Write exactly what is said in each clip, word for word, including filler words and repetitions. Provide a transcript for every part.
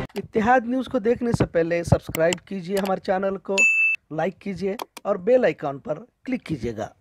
इत्तेहाद news को देखने से पहले सब्सक्राइब कीजिए हमारे चैनल को, लाइक कीजिए और बेल आइकॉन पर क्लिक कीजिएगा।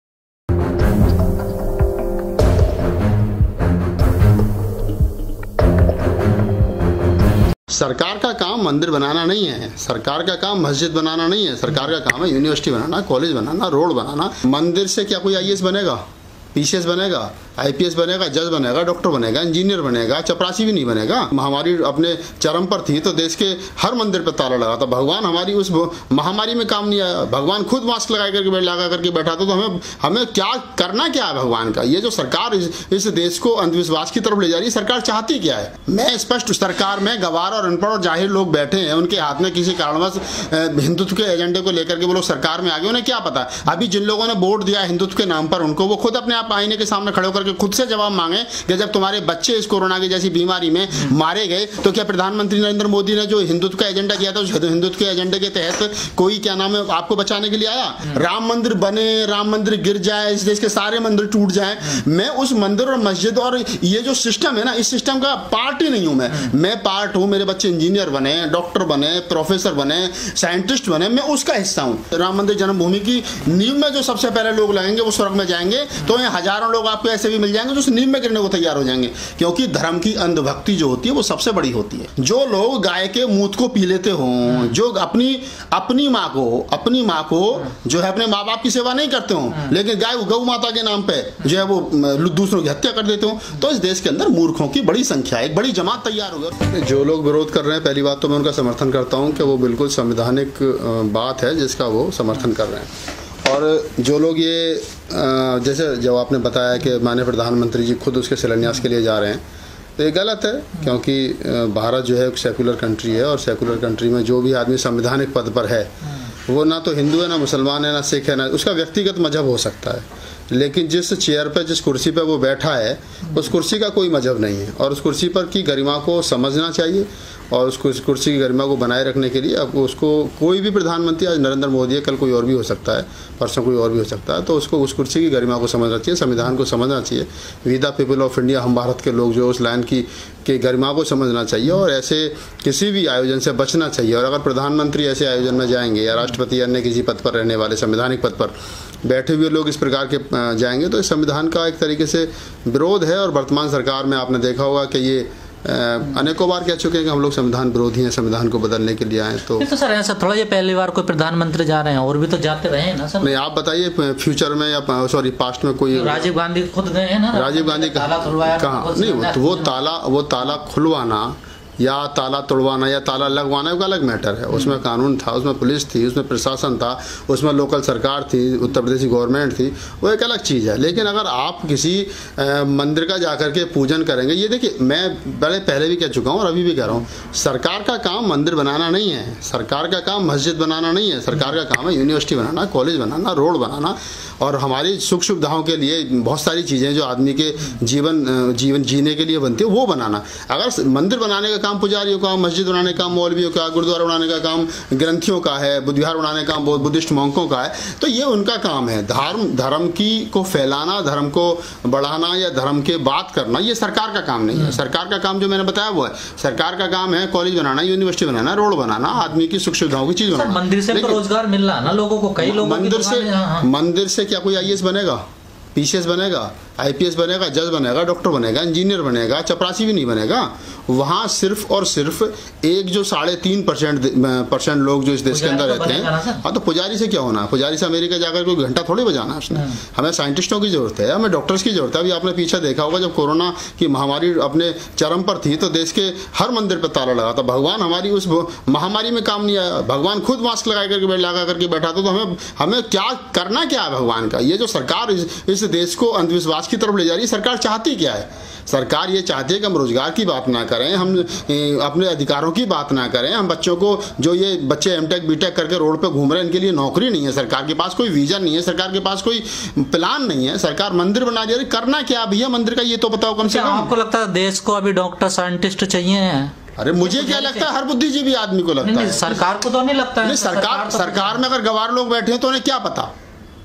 सरकार का काम मंदिर बनाना नहीं है, सरकार का काम मस्जिद बनाना नहीं है, सरकार का काम है यूनिवर्सिटी बनाना, कॉलेज बनाना, रोड बनाना। मंदिर से क्या कोई आई ए एस बनेगा, पी सी एस बनेगा, आई पी एस बनेगा, जज बनेगा, डॉक्टर बनेगा, इंजीनियर बनेगा, चपरासी भी नहीं बनेगा। महामारी अपने चरम पर थी तो देश के हर मंदिर पर ताला लगा था। भगवान हमारी उस महामारी में काम नहीं आया। भगवान खुद मास्क लगा करके लगा करके बैठा था। तो हमें हमें क्या करना क्या है भगवान का? ये जो सरकार इस, इस देश को अंधविश्वास की तरफ ले जा रही है, सरकार चाहती क्या है? मैं स्पष्ट, सरकार में गवार और अनपढ़ और जाहिर लोग बैठे हैं, उनके हाथ में किसी कारणवश हिंदुत्व के एजेंडे को लेकर के वो लोग सरकार में आ गए। उन्हें क्या पता? अभी जिन लोगों ने वोट दिया हिंदुत्व के नाम पर, उनको वो खुद अपने आप आईने के सामने खड़े होकर खुद से जवाब मांगे कि जब तुम्हारे बच्चे इस कोरोना की जैसी बीमारी में मारे गए तो क्या प्रधानमंत्री नरेंद्र मोदी ने जो हिंदुत्व का एजेंडा किया था, उस हिंदुत्व के एजेंडे के तहत कोई क्या नाम है आपको बचाने के लिए आया? राम मंदिर बने, राम मंदिर गिर जाए, इस देश के सारे मंदिर टूट जाए, मैं उस मंदिर और मस्जिद और ये जो सिस्टम है ना, इस सिस्टम का पार्ट ही नहीं हूं। मैं मैं पार्ट हूं। मेरे बच्चे इंजीनियर बने, डॉक्टर बने, प्रोफेसर बने, साइंटिस्ट बने, मैं उसका हिस्सा हूं। राम मंदिर जन्मभूमि की नींव में जो सबसे पहले लोग लगेंगे वो स्वर्ग में जाएंगे। तो ये हजारों लोग आपको ऐसे भी मिल जाएंगे जो उस नींव में गिरने को तैयार हो जाएंगे, क्योंकि धर्म की अंधभक्ति जो होती है वो सबसे बड़ी होती है। जो लोग गाय के मूत्र को पी लेते हों, जो अपनी अपनी माँ को अपनी माँ को जो है अपने माँ बाप की सेवा नहीं करते हों, लेकिन गाय गौ माता के नाम पे जो है वो दूसरों की हत्या कर देते हों, तो इस देश के अंदर मूर्खों की बड़ी संख्या है, एक बड़ी जमात तैयार हो गई। जो लोग विरोध कर रहे हैं, पहली बात तो मैं उनका समर्थन करता हूँ कि वो बिल्कुल संवैधानिक बात है जिसका वो समर्थन कर रहे हैं। और जो लोग ये जैसे जब आपने बताया कि माननीय प्रधानमंत्री जी खुद उसके शिलान्यास के लिए जा रहे हैं, तो ये गलत है, क्योंकि भारत जो है एक सेकुलर कंट्री है और सेकुलर कंट्री में जो भी आदमी संवैधानिक पद पर है वो ना तो हिंदू है, ना मुसलमान है, ना सिख है, ना उसका व्यक्तिगत मजहब हो सकता है, लेकिन जिस चेयर पर, जिस कुर्सी पर वो बैठा है, उस कुर्सी का कोई मजहब नहीं है और उस कुर्सी पर की गरिमा को समझना चाहिए। और उस कुर्सी की गरिमा को बनाए रखने के लिए अब उसको कोई भी प्रधानमंत्री, आज नरेंद्र मोदी है, कल कोई और भी हो सकता है, परसों कोई और भी हो सकता है, तो उसको उस कुर्सी की गरिमा को समझना चाहिए, संविधान को समझना चाहिए। We the people of India, हम भारत के लोग, जो उस लाइन की के गरिमा को समझना चाहिए और ऐसे किसी भी आयोजन से बचना चाहिए। और अगर प्रधानमंत्री ऐसे आयोजन में जाएंगे या राष्ट्रपति अन्य किसी पद पर रहने वाले संवैधानिक पद पर बैठे हुए लोग इस प्रकार के जाएंगे, तो इस संविधान का एक तरीके से विरोध है। और वर्तमान सरकार में आपने देखा होगा कि ये अनेकों बार कह चुके हैं कि हम लोग संविधान विरोधी हैं, संविधान को बदलने के लिए आए। तो, तो सर ऐसा थोड़ा, ये पहली बार कोई प्रधानमंत्री जा रहे हैं, और भी तो जाते रहे हैं ना सर? नहीं, आप बताइए फ्यूचर में या सॉरी पास्ट में कोई? राजीव गांधी खुद गए हैं ना, राजीव गांधी कहाँ? नहीं, वो ताला वो ताला खुलवाना या ताला तोड़वाना या ताला लगवाना एक अलग मैटर है। उसमें कानून था, उसमें पुलिस थी, उसमें प्रशासन था, उसमें लोकल सरकार थी, उत्तर प्रदेश की गवर्नमेंट थी, वो एक अलग चीज़ है। लेकिन अगर आप किसी आ, मंदिर का जाकर के पूजन करेंगे, ये देखिए, मैं बड़े पहले भी कह चुका हूँ और अभी भी कह रहा हूँ, सरकार का काम मंदिर बनाना नहीं है, सरकार का काम मस्जिद बनाना नहीं है, सरकार का काम है यूनिवर्सिटी बनाना, कॉलेज बनाना, रोड बनाना और हमारी सुख सुविधाओं के लिए बहुत सारी चीज़ें जो आदमी के जीवन जीवन जीने के लिए बनती है वो बनाना। अगर मंदिर बनाने का काम पुजारियों का, मस्जिद बनाने का मौलवियों का, गुरुद्वारा बनाने का काम ग्रंथियों का है, बुद्ध विहार बनाने का काम बुद्धिस्ट मॉन्कों का है, तो ये उनका काम है। धर्म धर्म की को फैलाना, धर्म को बढ़ाना या धर्म के बात करना, ये सरकार का काम नहीं है। सरकार का काम जो मैंने बताया वो है, सरकार का काम है कॉलेज बनाना, यूनिवर्सिटी बनाना, रोड बनाना, आदमी की सुख सुविधाओं की चीज बनाना। मंदिर से रोजगार मिल रहा है ना लोगों को, कई लोगों मंदिर से मंदिर से क्या कोई आई ए एस बनेगा, पी सी एस बनेगा, आई पी एस बनेगा, जज बनेगा, डॉक्टर बनेगा, इंजीनियर बनेगा, चपरासी भी नहीं बनेगा। वहाँ सिर्फ और सिर्फ एक जो साढ़े तीन परसेंट परसेंट लोग जो इस देश के अंदर रहते हैं, हाँ, तो पुजारी से क्या होना है? पुजारी से अमेरिका जाकर कोई घंटा थोड़ी बजाना है उसने। हमें साइंटिस्टों की जरूरत है, हमें डॉक्टर्स की जरूरत है। अभी आपने पीछे देखा होगा जब कोरोना की महामारी अपने चरम पर थी तो देश के हर मंदिर पर ताला लगा था। भगवान हमारी उस महामारी में काम नहीं आया। भगवान खुद मास्क लगा करके लगा करके बैठा था। तो हमें हमें क्या करना क्या है भगवान का? ये जो सरकार इस देश को अंधविश्वास की तरफ ले जा रही है, सरकार चाहती क्या है? सरकार ये चाहती है कि हम रोजगार की बात ना करें, हम अपने अधिकारों की बात ना करें, हम बच्चों को, जो ये बच्चे एम टेक बी टेक करके रोड पे घूम रहे हैं, इनके लिए नौकरी नहीं है, सरकार के पास कोई विजन नहीं है, सरकार के पास कोई प्लान नहीं है। सरकार मंदिर बना दे रही, करना क्या भैया मंदिर का, ये तो बताओ कम से कम। आपको लगता है देश को अभी डॉक्टर साइंटिस्ट चाहिए? अरे मुझे क्या लगता है, हर बुद्धिजीवी आदमी को लगता है। सरकार को तो नहीं लगता है। सरकार सरकार में अगर गवार लोग बैठे हैं तो उन्हें क्या पता?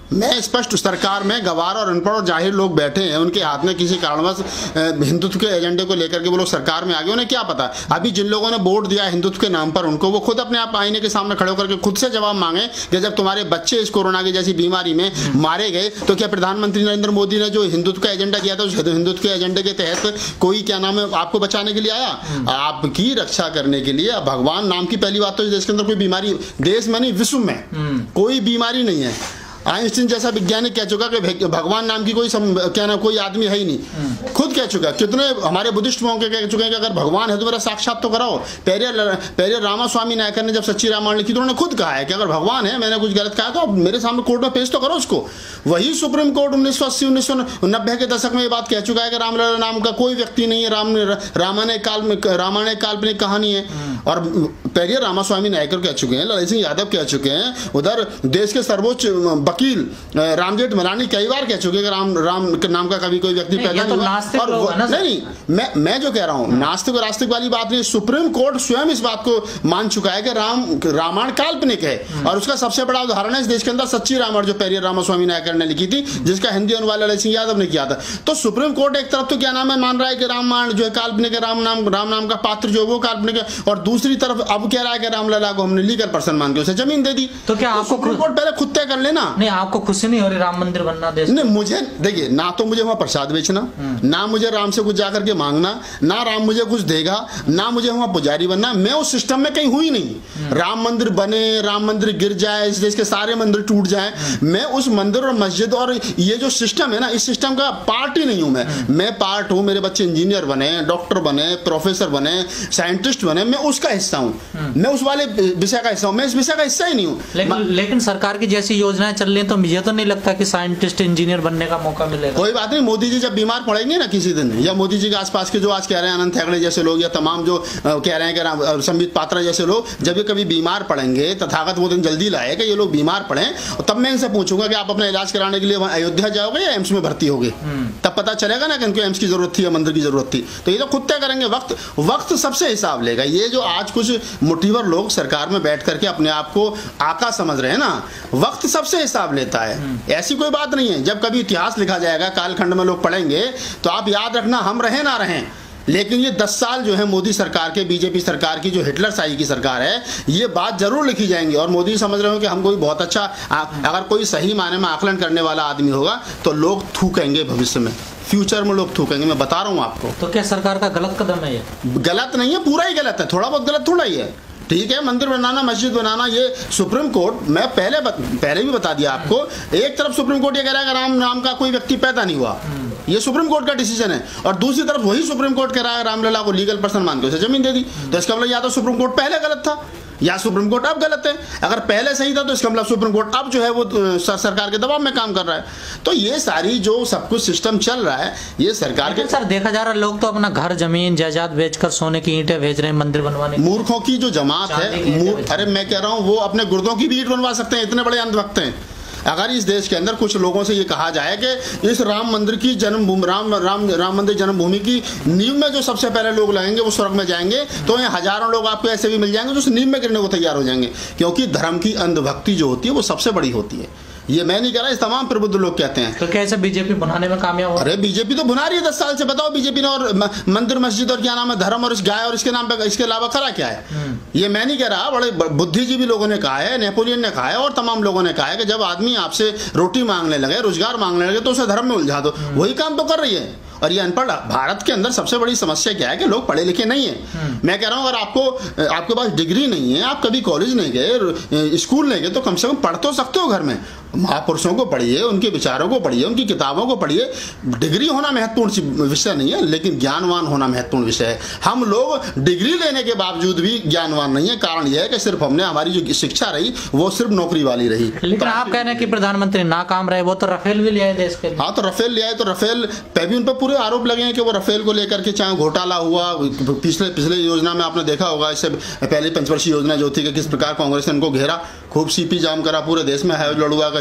मैं स्पष्ट, सरकार में गवार और अनपढ़ और जाहिर लोग बैठे हैं, उनके हाथ में किसी कारणवश हिंदुत्व के एजेंडे को लेकर के वो लोग सरकार में आ गए, उन्हें क्या पता। अभी जिन लोगों ने वोट दिया हिंदुत्व के नाम पर, उनको वो खुद अपने आप आईने के सामने खड़े होकर के खुद से जवाब मांगे कि जब तुम्हारे बच्चे इस कोरोना की जैसी बीमारी में मारे गए तो क्या प्रधानमंत्री नरेंद्र मोदी ने जो हिंदुत्व का एजेंडा किया था उस हिंदुत्व के एजेंडे के तहत कोई क्या नाम है आपको बचाने के लिए आया? आपकी रक्षा करने के लिए। भगवान नाम की पहली बात तो देश के अंदर कोई बीमारी, देश में नहीं विश्व में कोई बीमारी नहीं है। आइंस्टीन जैसा वैज्ञानिक कह चुका कि भगवान नाम की कोई सम, क्या ना कोई आदमी है ही नहीं, खुद कह चुका। कितने हमारे बुद्धिस्ट मौके कह चुके हैं कि अगर भगवान है तो मेरा साक्षात तो कराओ। पेरियर पेरियर रामास्वामी नायकर ने जब सच्ची रामायण लिखी तो उन्होंने खुद कहा है कि अगर भगवान है, मैंने कुछ गलत कहा तो मेरे सामने कोर्ट में पेश तो करो उसको। वही सुप्रीम कोर्ट उन्नीस सौ अस्सी उन्नीस सौ नब्बे के दशक में ये बात कह चुका है कि रामलला नाम का कोई व्यक्ति नहीं है, राम रामायण काल रामायण काल्पनिक कहानी है। और पेरियर रामास्वामी नायकर कह चुके हैं, ललित सिंह यादव कह चुके हैं, उधर देश के सर्वोच्च वकील रामजेठ मलानी कई बार कह चुके हैं कि राम राम के नाम का कभी कोई व्यक्ति पैदा नहीं हुआ। और वो, नहीं नहीं मैं मैं जो कह रहा हूं नास्तिक और आस्तिक वाली बात नहीं, सुप्रीम कोर्ट स्वयं इस बात को मान चुका है कि राम रामायण काल्पनिक है। और उसका सबसे बड़ा उदाहरण है इस देश के अंदर सच्ची रामायण जो पेरियर रामास्वामी नायकर ने लिखी थी, जिसका हिंदी अनुवाद ललित सिंह यादव ने किया था। तो सुप्रीम कोर्ट एक तरफ तो क्या नाम है मान रहा है कि रामायण जो है काल्पनिक है, राम नाम राम नाम का पात्र जो वो काल्पनिक है, और दूसरी तरफ अब कह रहा है कि रामलला को हमने लीगल पर्सन मान के उसे जमीन दे दी। तो क्या आपको सुप्रीम कोर्ट पहले खुद तय कर लेना। नहीं, आपको खुशी नहीं हो रही राम मंदिर बनना देश? नहीं, मुझे देखिए ना तो मुझे वहां प्रसाद बेचना, ना मुझे राम से कुछ जाकर के मांगना, ना राम मुझे कुछ देगा, ना मुझे वहां पुजारी बनना। मैं उस सिस्टम में कहीं हुई नहीं। राम मंदिर बने, राम मंदिर गिर जाए, इस देश के सारे मंदिर टूट जाए, मैं उस मंदिर और मस्जिद और ये जो सिस्टम है ना, इस सिस्टम का पार्ट ही नहीं हूं। मैं मैं पार्ट हूं, मेरे बच्चे इंजीनियर बने, डॉक्टर बने, प्रोफेसर बने, साइंटिस्ट बने, मैं उसका हिस्सा हूं। मैं उस वाले विषय का हिस्सा हूं, मैं इस विषय का हिस्सा ही नहीं हूं। लेकिन, लेकिन सरकार की जैसी योजनाएं चल रही हैं तो मुझे तो नहीं लगता कि साइंटिस्ट इंजीनियर बनने का मौका मिलेगा। कोई बात नहीं, मोदी जी जब बीमार पड़ेंगे ना किसी दिन, या मोदी जी के आसपास के जो आज कह रहे हैं अनंत हेगड़े जैसे लोग, या तमाम जो कह रहे हैं कि संबित पात्रा जैसे लोग, जब ये कभी बीमार पड़ेंगे, तथागत वो दिन जल्दी लाए कि ये लोग बीमार पड़े, तब मैं इनसे पूछूंगा कि आप अपना इलाज कराने के लिए वहां अयोध्या जाओगे या एम्स में भर्ती होगे? तब पता चलेगा ना कि इनको एम्स की जरूरत थी या मंदिर की जरूरत थी। तो ये तो खुद तय करेंगे, वक्त वक्त सबसे हिसाब लेगा। ये जो आज कुछ मुठीवर लोग सरकार में बैठ करके अपने आप को आका समझ रहे हैं ना, वक्त सबसे हिसाब लेता है। ऐसी कोई बात नहीं है। जब कभी इतिहास लिखा जाएगा, कालखंड में लोग पढ़ेंगे, तो आप याद रखना हम रहे ना रहें, लेकिन ये दस साल जो है मोदी सरकार के, बीजेपी सरकार की, जो हिटलर शाही की सरकार है, ये बात जरूर लिखी जाएंगी। और मोदी समझ रहे हो कि हम कोई बहुत अच्छा, अगर कोई सही मायने में आकलन करने वाला आदमी होगा तो लोग थूकेंगे भविष्य में, फ्यूचर में लोग थूकेंगे, मैं बता रहा हूं आपको। तो क्या सरकार का गलत कदम है ये? गलत नहीं है, पूरा ही गलत है, थोड़ा बहुत गलत थोड़ा ही है। ठीक है, मंदिर बनाना, मस्जिद बनाना, ये सुप्रीम कोर्ट, मैं पहले बत, पहले भी बता दिया आपको, एक तरफ सुप्रीम कोर्ट ये कह रहा है कि राम नाम का कोई व्यक्ति पैदा नहीं हुआ, ये सुप्रीम कोर्ट का डिसीजन है, और दूसरी तरफ वही सुप्रीम कोर्ट कह रहा है रामलला को लीगल पर्सन मान के उसे जमीन दे दी। तो इसका मतलब या तो सुप्रीम कोर्ट पहले गलत था या सुप्रीम कोर्ट अब गलत है। अगर पहले सही था तो इसका मतलब सुप्रीम कोर्ट अब जो है वो सर, सरकार के दबाव में काम कर रहा है। तो ये सारी जो सब कुछ सिस्टम चल रहा है, ये सरकार के, सर देखा जा रहा है लोग तो अपना घर, जमीन, जायदाद बेचकर सोने की ईंटें भेज रहे हैं मंदिर बनवाने। मूर्खों की जो जमात है, अरे मैं कह रहा हूँ वो अपने गुर्दों की भी ईंट बनवा सकते हैं, इतने बड़े अंधभक्त हैं। अगर इस देश के अंदर कुछ लोगों से ये कहा जाए कि इस राम मंदिर की जन्मभूमि, राम राम राम मंदिर जन्मभूमि की नींव में जो सबसे पहले लोग लगेंगे वो स्वर्ग में जाएंगे, तो ये हजारों लोग आपको ऐसे भी मिल जाएंगे जो उस नींव में गिरने को तैयार हो जाएंगे। क्योंकि धर्म की अंधभक्ति जो होती है वो सबसे बड़ी होती है। ये मैं नहीं कह रहा, इस तमाम प्रबुद्ध लोग कहते हैं। तो कैसे बीजेपी बनाने में कामयाब हो? अरे बीजेपी तो बना रही है दस साल से। बताओ बीजेपी ने और मंदिर, मस्जिद और क्या नाम है, धर्म और इस गाय और इसके नाम पे, इसके अलावा करा क्या है? ये मैं नहीं कह रहा, बड़े बुद्धिजीवी लोगों ने कहा है, नेपोलियन ने कहा है, और तमाम लोगों ने कहा है कि जब आदमी आपसे रोटी मांगने लगे, रोजगार मांगने लगे, तो उसे धर्म में उलझा दो। वही काम तो कर रही है। और ये अनपढ़, भारत के अंदर सबसे बड़ी समस्या क्या है कि लोग पढ़े लिखे नहीं है। मैं कह रहा हूं अगर आपको आपके पास डिग्री नहीं है, आप कभी कॉलेज नहीं गए, स्कूल नहीं गए, तो कम से कम पढ़ तो सकते हो घर में। महापुरुषों को पढ़िए, उनके विचारों को पढ़िए, उनकी किताबों को पढ़िए। डिग्री होना महत्वपूर्ण विषय नहीं है, लेकिन ज्ञानवान होना महत्वपूर्ण विषय है। हम लोग डिग्री लेने के बावजूद भी ज्ञानवान नहीं है। कारण यह है कि सिर्फ हमने, हमारी जो शिक्षा रही वो सिर्फ नौकरी वाली रही। लेकिन आप कह रहे हैं कि प्रधानमंत्री नाकाम रहे, वो तो राफेल भी लिया है देश के लिए। हाँ, तो राफेल लिया है, तो राफेल पे भी उन पर पूरे आरोप लगे हैं कि वो राफेल को लेकर के चाहे घोटाला हुआ। पिछले पिछले योजना में आपने देखा होगा, इससे पहले पंचवर्षीय योजना जो थी कि किस प्रकार कांग्रेस ने उनको घेरा, खूब सीपी जाम करा, पूरे देश में है लड़ुआ का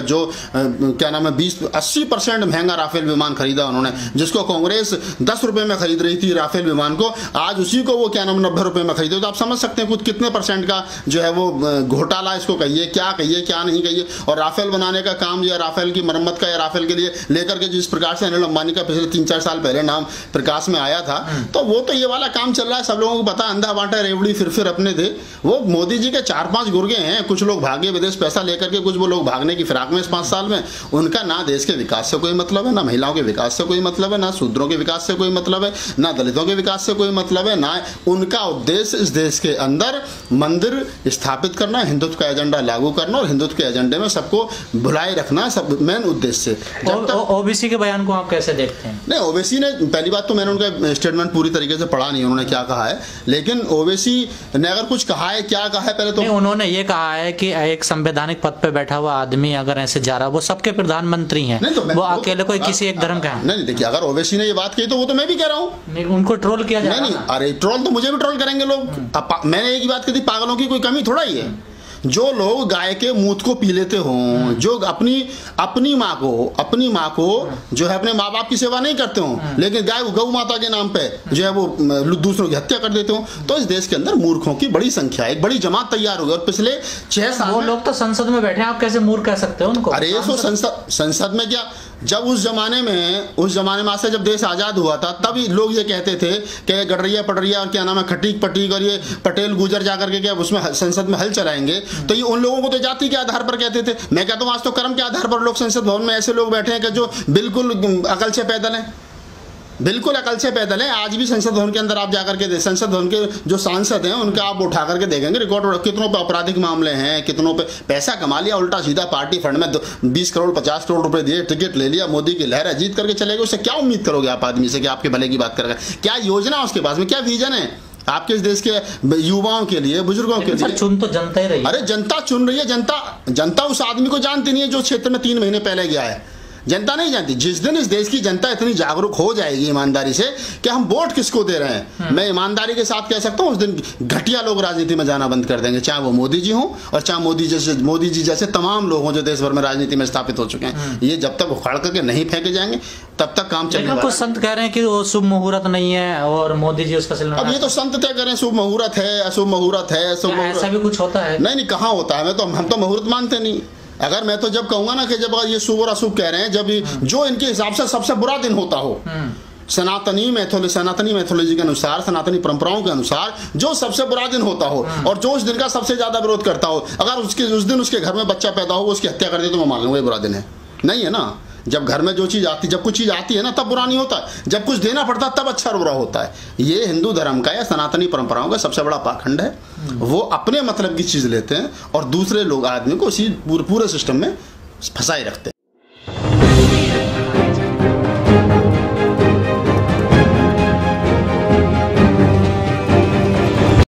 जो क्या नाम है बीस अस्सी परसेंट महंगा राफेल विमान खरीदा उन्होंने, जिसको कांग्रेस दस रुपए में खरीद रही थी राफेल विमान को, आज उसी को वो क्या नाम नब्बे रुपए में खरीदे। तो आप समझ सकते हैं कुछ कितने परसेंट का जो है वो घोटाला इसको कहिए, क्या कहिए क्या नहीं कहिए। और राफेल बनाने का काम या राफेल की मरम्मत का या राफेल के लिए लेकर के जिस प्रकार से अनिल अंबानी का पिछले तीन चार साल पहले नाम प्रकाश में आया था, तो वो तो ये वाला काम चल रहा है, सब लोगों को पता, अंधा बांटा रेवड़ी फिर फिर अपने थे। वो मोदी जी के चार पांच गुर्गे हैं, कुछ लोग भागे विदेश पैसा लेकर के, कुछ वो लोग भागने की फिराक में इस पांच साल में। उनका ना देश के विकास से कोई मतलब है, ना महिलाओं के विकास से कोई मतलब है, ना शूद्रों के विकास से कोई मतलब है, ना दलितों के विकास से कोई मतलब है। ना उनका उद्देश्य इस देश के अंदर मंदिर स्थापित करना, हिंदुत्व का एजेंडा लागू करना और हिंदुत्व के एजेंडे में सबको भुलाए रखना, सब मेन उद्देश्य से। ओबीसी के बयान को आप कैसे देखते हैं? नहीं, ओबीसी ने, पहली बात तो मैंने उनका स्टेटमेंट पूरी तरीके से पढ़ा नहीं उन्होंने क्या कहा है, लेकिन ओबीसी ने अगर कुछ कहा है, क्या कहा है पहले तो उन्होंने ये कहा है कि एक संवैधानिक पद पे बैठा हुआ आदमी अगर ऐसे जा रहा है, वो सबके प्रधानमंत्री हैं, तो वो अकेले कोई किसी एक धर्म का है। नहीं देखिए, अगर ओबीसी ने ये बात कही तो वो तो मैं भी कह रहा हूँ, उनको ट्रोल किया जाए। नहीं, अरे ट्रोल तो मुझे भी ट्रोल करेंगे लोग। अब मैंने एक ही बात कही थी, पागलों की कोई कमी थोड़ा ही है। जो लोग गाय के मूत को पी लेते हों, जो अपनी अपनी माँ को अपनी माँ को जो है अपने माँ बाप की सेवा नहीं करते हों, लेकिन गाय गौ माता के नाम पे जो है वो दूसरों की हत्या कर देते हों, तो इस देश के अंदर मूर्खों की बड़ी संख्या है, एक बड़ी जमात तैयार हो गई। और पिछले छह साल वो लोग तो संसद में बैठे हैं, आप कैसे मूर्ख कह सकते हो उनको? अरे ये सो संसद संसद में क्या, जब उस जमाने में उस जमाने में से जब देश आजाद हुआ था, तब लोग ये कहते थे कि गडरिया पटरिया और क्या नाम है खटीक पटीक और ये पटेल गुजर जाकर के क्या उसमें संसद में हल चलाएंगे, तो ये उन लोगों को तो जाति के आधार पर कहते थे। मैं कहता हूँ आज तो कर्म के आधार पर लोग संसद भवन में ऐसे लोग बैठे हैं कि जो बिल्कुल अकल से पैदल हैं, बिल्कुल अकल से पैदल है। आज भी संसद भवन के अंदर आप जाकर के संसद भवन के जो सांसद हैं उनका आप उठा करके देखेंगे रिकॉर्ड, कितनों पे आपराधिक मामले हैं, कितनों पे पैसा कमा लिया उल्टा सीधा पार्टी फंड में बीस करोड़ पचास करोड़ रुपए दिए, टिकट ले लिया, मोदी की लहर है, जीत करके चले गए। उससे क्या उम्मीद करोगे आप आदमी से कि आपके भले की बात करेगा? क्या योजना उसके पास में, क्या विजन है आपके इस देश के युवाओं के लिए, बुजुर्गों के लिए? चुन तो जनता ही रही। अरे जनता चुन रही है, जनता जनता उस आदमी को जानती नहीं है जो क्षेत्र में तीन महीने पहले गया है, जनता नहीं जानती। जिस दिन इस देश की जनता इतनी जागरूक हो जाएगी ईमानदारी से कि हम वोट किसको दे रहे हैं, मैं ईमानदारी के साथ कह सकता हूं, उस दिन घटिया लोग राजनीति में जाना बंद कर देंगे, चाहे वो मोदी जी हों और चाहे मोदी जैसे मोदी जी जैसे तमाम लोग हों जो देश भर में राजनीति में स्थापित हो चुके हैं। ये जब तक उखाड़ करके नहीं फेंके जाएंगे तब तक काम चलेगा। कुछ संत कह रहे हैं कि वो शुभ मुहूर्त नहीं है और मोदी जी उसका अब ये तो संत तय करें शुभ मुहूर्त है अशुभ मुहूर्त है, ऐसा भी कुछ होता है? नहीं नहीं, कहाँ होता है, मैं तो हम तो मुहूर्त मानते नहीं। अगर मैं तो जब कहूंगा ना कि जब ये शुभ और अशुभ कह रहे हैं, जब जो इनके हिसाब से सबसे बुरा दिन होता हो, सनातनी मैथोलॉजी सनातनी मैथोलॉजी के अनुसार, सनातनी परंपराओं के अनुसार जो सबसे बुरा दिन होता हो और जो उस दिन का सबसे ज्यादा विरोध करता हो, अगर उसके उस दिन उसके घर में बच्चा पैदा हो उसकी हत्या कर दे तो मैं मान लूंगा ये बुरा दिन है। नहीं है ना, जब घर में जो चीज आती, जब कुछ चीज आती है ना तब बुरा नहीं होता, जब कुछ देना पड़ता तब अच्छा और बुरा होता है। ये हिंदू धर्म का या सनातनी परंपराओं का सबसे बड़ा पाखंड है। वो अपने मतलब की चीज लेते हैं और दूसरे लोग आदमी को उसी पूरे सिस्टम में फंसाए रखते हैं।